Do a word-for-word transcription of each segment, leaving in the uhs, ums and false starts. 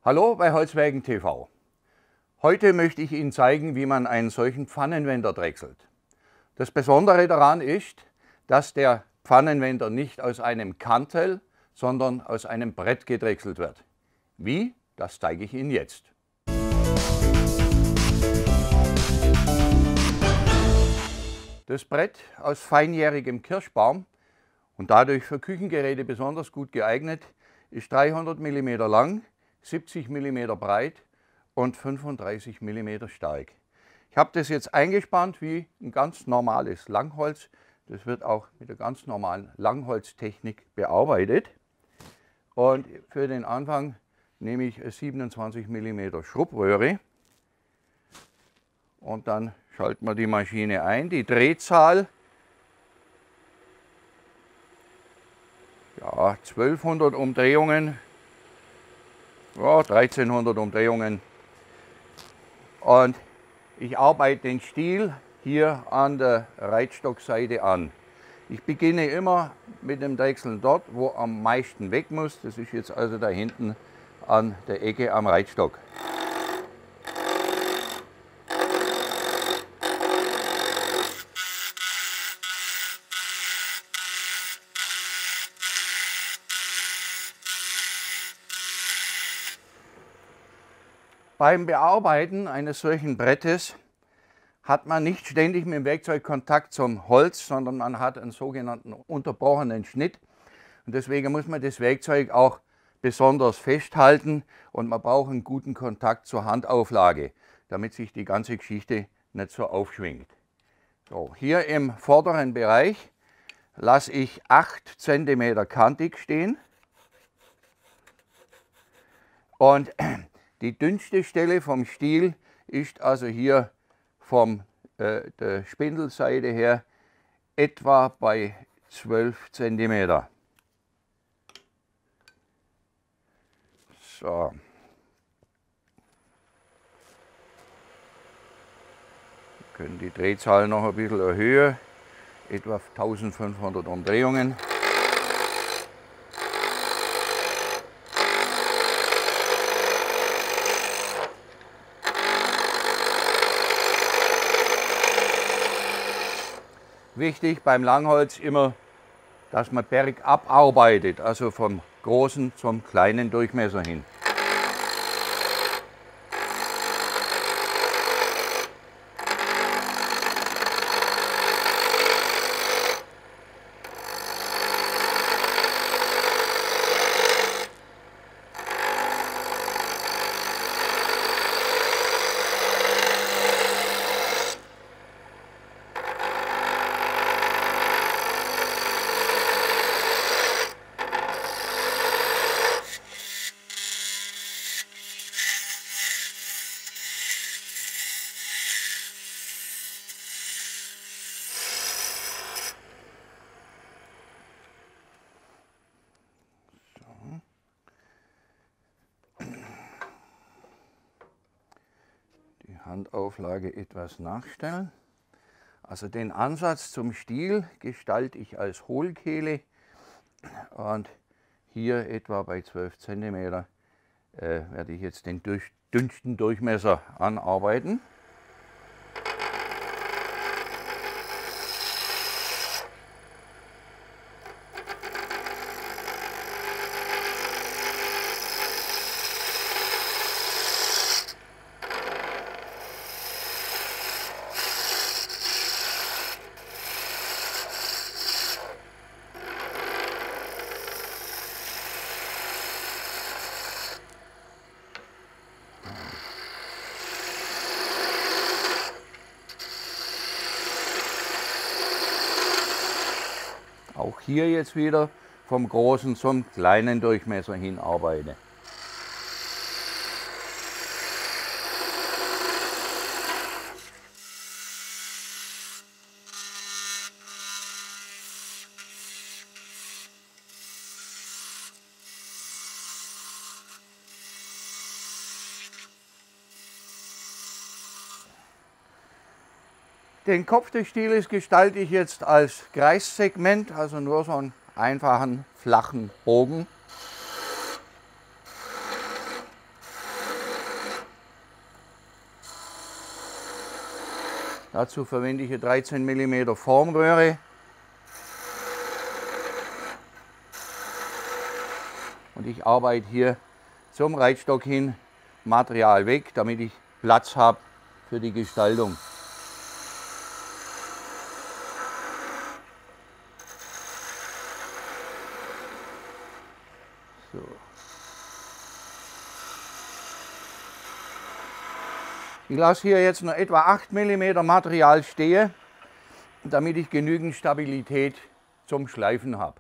Hallo bei Holzwägen T V. Heute möchte ich Ihnen zeigen, wie man einen solchen Pfannenwender drechselt. Das Besondere daran ist, dass der Pfannenwender nicht aus einem Kantel, sondern aus einem Brett gedrechselt wird. Wie? Das zeige ich Ihnen jetzt. Das Brett aus feinjährigem Kirschbaum und dadurch für Küchengeräte besonders gut geeignet, ist dreihundert Millimeter lang, siebzig Millimeter breit und fünfunddreißig Millimeter stark. Ich habe das jetzt eingespannt wie ein ganz normales Langholz. Das wird auch mit der ganz normalen Langholztechnik bearbeitet. Und für den Anfang nehme ich eine siebenundzwanzig Millimeter Schrubbröhre und dann schalten wir die Maschine ein. Die Drehzahl, ja, zwölfhundert Umdrehungen, ja, dreizehnhundert Umdrehungen. Und ich arbeite den Stiel hier an der Reitstockseite an. Ich beginne immer mit dem Drechseln dort, wo am meisten weg muss. Das ist jetzt also da hinten an der Ecke am Reitstock. Beim Bearbeiten eines solchen Brettes hat man nicht ständig mit dem Werkzeug Kontakt zum Holz, sondern man hat einen sogenannten unterbrochenen Schnitt. Und deswegen muss man das Werkzeug auch besonders festhalten und man braucht einen guten Kontakt zur Handauflage, damit sich die ganze Geschichte nicht so aufschwingt. So, hier im vorderen Bereich lasse ich acht Zentimeter kantig stehen. Und die dünnste Stelle vom Stiel ist also hier von äh, der Spindelseite her etwa bei zwölf Zentimeter. So. Wir können die Drehzahl noch ein bisschen erhöhen, etwa eintausendfünfhundert Umdrehungen. Wichtig beim Langholz immer, dass man bergab arbeitet, also vom großen zum kleinen Durchmesser hin. Handauflage etwas nachstellen. Also den Ansatz zum Stiel gestalte ich als Hohlkehle und hier etwa bei zwölf Zentimeter äh, werde ich jetzt den durch, dünnsten Durchmesser anarbeiten. Auch hier jetzt wieder vom großen zum kleinen Durchmesser hin arbeite. Den Kopf des Stieles gestalte ich jetzt als Kreissegment, also nur so einen einfachen, flachen Bogen. Dazu verwende ich eine dreizehn Millimeter Formröhre. Und ich arbeite hier zum Reitstock hin Material weg, damit ich Platz habe für die Gestaltung. So. Ich lasse hier jetzt noch etwa acht Millimeter Material stehen, damit ich genügend Stabilität zum Schleifen habe.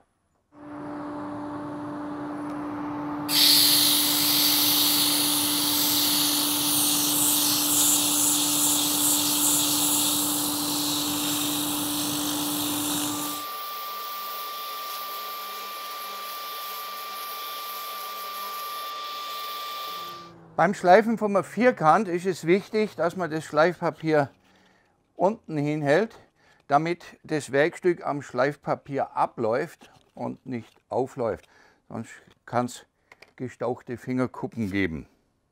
Beim Schleifen vom Vierkant ist es wichtig, dass man das Schleifpapier unten hinhält, damit das Werkstück am Schleifpapier abläuft und nicht aufläuft. Sonst kann es gestauchte Fingerkuppen geben.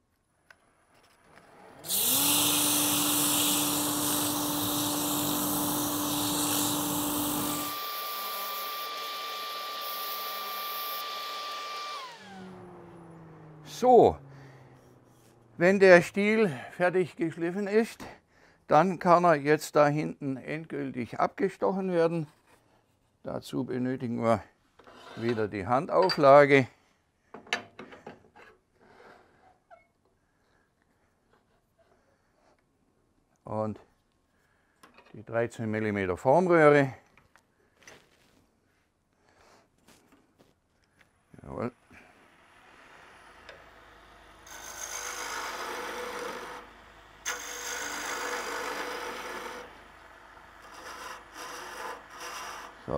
So. Wenn der Stiel fertig geschliffen ist, dann kann er jetzt da hinten endgültig abgestochen werden. Dazu benötigen wir wieder die Handauflage. Und die dreizehn Millimeter Formröhre. Jawohl. So.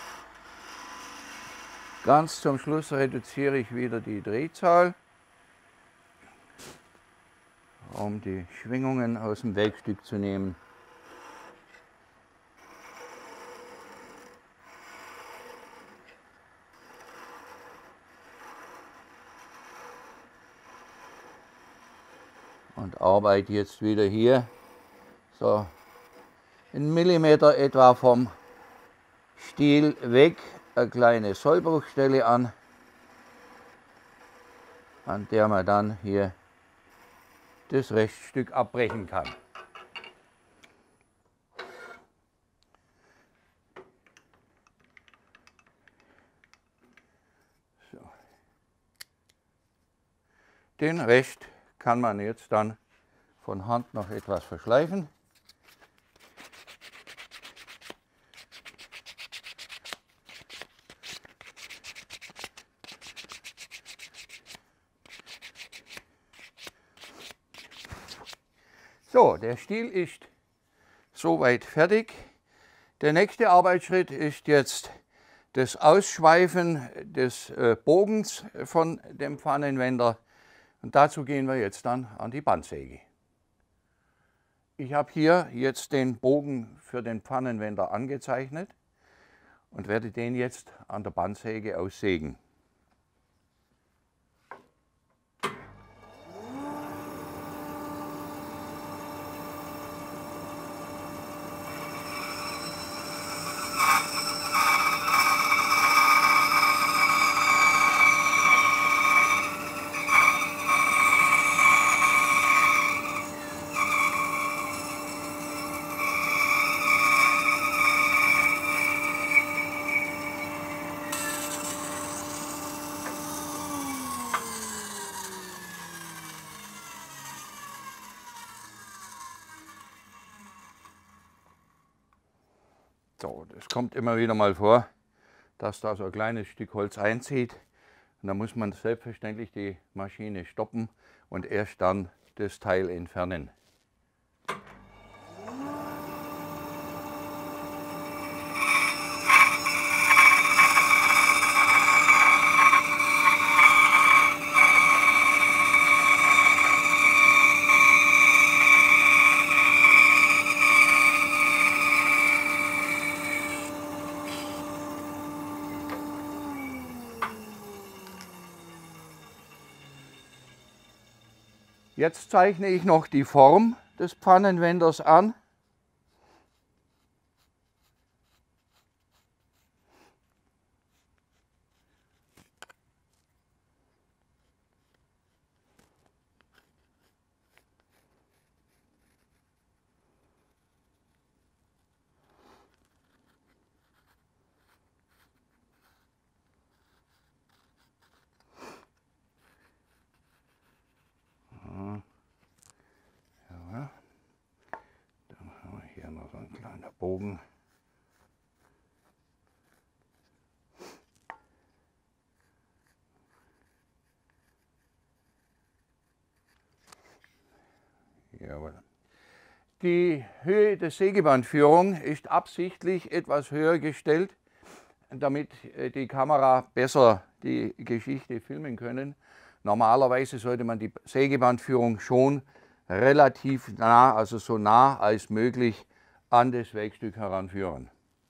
Ganz zum Schluss reduziere ich wieder die Drehzahl, um die Schwingungen aus dem Werkstück zu nehmen. Und arbeite jetzt wieder hier so einen Millimeter etwa vom Stiel weg, eine kleine Sollbruchstelle an, an der man dann hier das Reststück abbrechen kann. So. Den Rest kann man jetzt dann von Hand noch etwas verschleifen. So, der Stiel ist soweit fertig. Der nächste Arbeitsschritt ist jetzt das Ausschweifen des Bogens von dem Pfannenwender. Und dazu gehen wir jetzt dann an die Bandsäge. Ich habe hier jetzt den Bogen für den Pfannenwender angezeichnet und werde den jetzt an der Bandsäge aussägen. So, das kommt immer wieder mal vor, dass da so ein kleines Stück Holz einzieht. Und da muss man selbstverständlich die Maschine stoppen und erst dann das Teil entfernen. Jetzt zeichne ich noch die Form des Pfannenwenders an. Bogen. Jawohl. Die Höhe der Sägebandführung ist absichtlich etwas höher gestellt, damit die Kamera besser die Geschichte filmen können. Normalerweise sollte man die Sägebandführung schon relativ nah, also so nah als möglich an das Werkstück heranführen.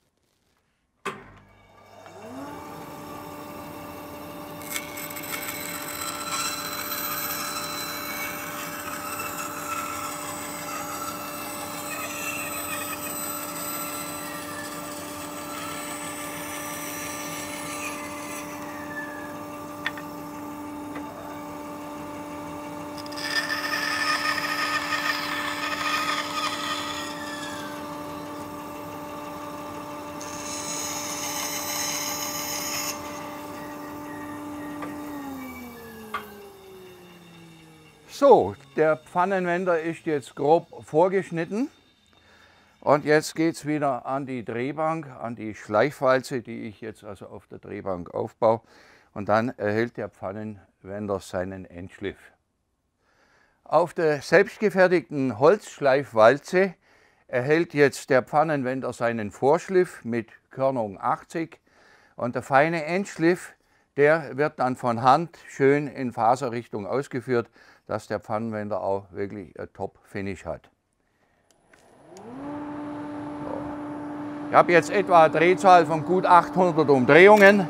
So, der Pfannenwender ist jetzt grob vorgeschnitten und jetzt geht es wieder an die Drehbank, an die Schleifwalze, die ich jetzt also auf der Drehbank aufbaue, und dann erhält der Pfannenwender seinen Endschliff. Auf der selbstgefertigten Holzschleifwalze erhält jetzt der Pfannenwender seinen Vorschliff mit Körnung achtzig und der feine Endschliff, der wird dann von Hand schön in Faserrichtung ausgeführt, dass der Pfannenwender auch wirklich ein Top-Finish hat. So. Ich habe jetzt etwa eine Drehzahl von gut achthundert Umdrehungen.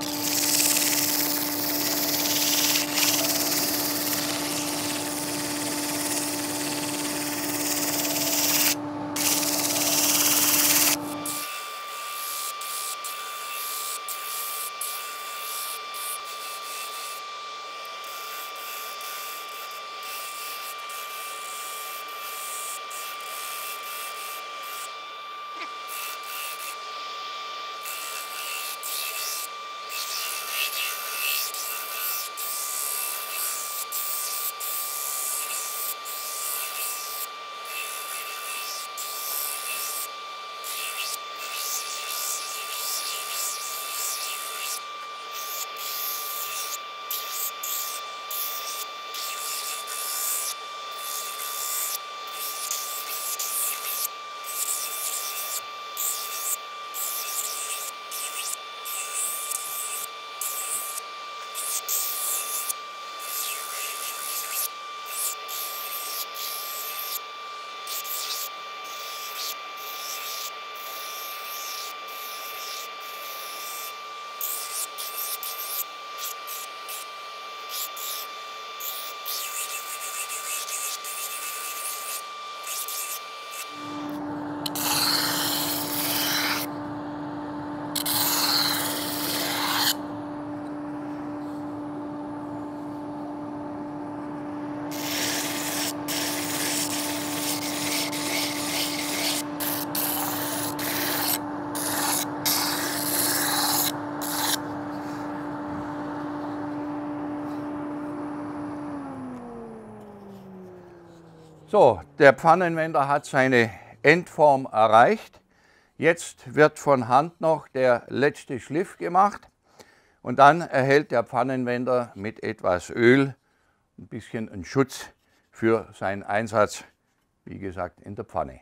So, der Pfannenwender hat seine Endform erreicht. Jetzt wird von Hand noch der letzte Schliff gemacht und dann erhält der Pfannenwender mit etwas Öl ein bisschen einen Schutz für seinen Einsatz, wie gesagt, in der Pfanne.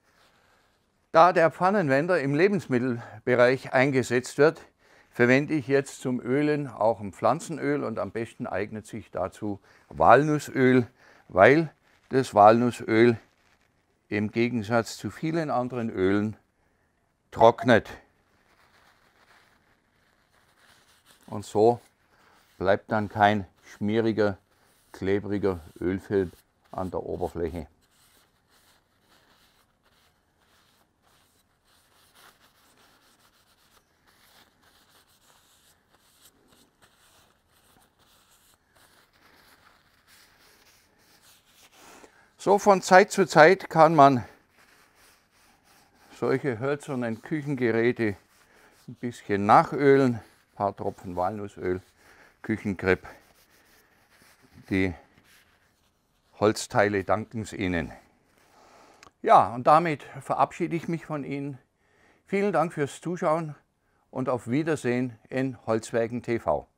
Da der Pfannenwender im Lebensmittelbereich eingesetzt wird, verwende ich jetzt zum Ölen auch ein Pflanzenöl und am besten eignet sich dazu Walnussöl, weil das Walnussöl im Gegensatz zu vielen anderen Ölen trocknet. Und so bleibt dann kein schmieriger, klebriger Ölfilm an der Oberfläche. So von Zeit zu Zeit kann man solche hölzernen Küchengeräte ein bisschen nachölen, ein paar Tropfen Walnussöl, Küchenkrepp. Die Holzteile danken es Ihnen. Ja, und damit verabschiede ich mich von Ihnen. Vielen Dank fürs Zuschauen und auf Wiedersehen in Holzwägen T V.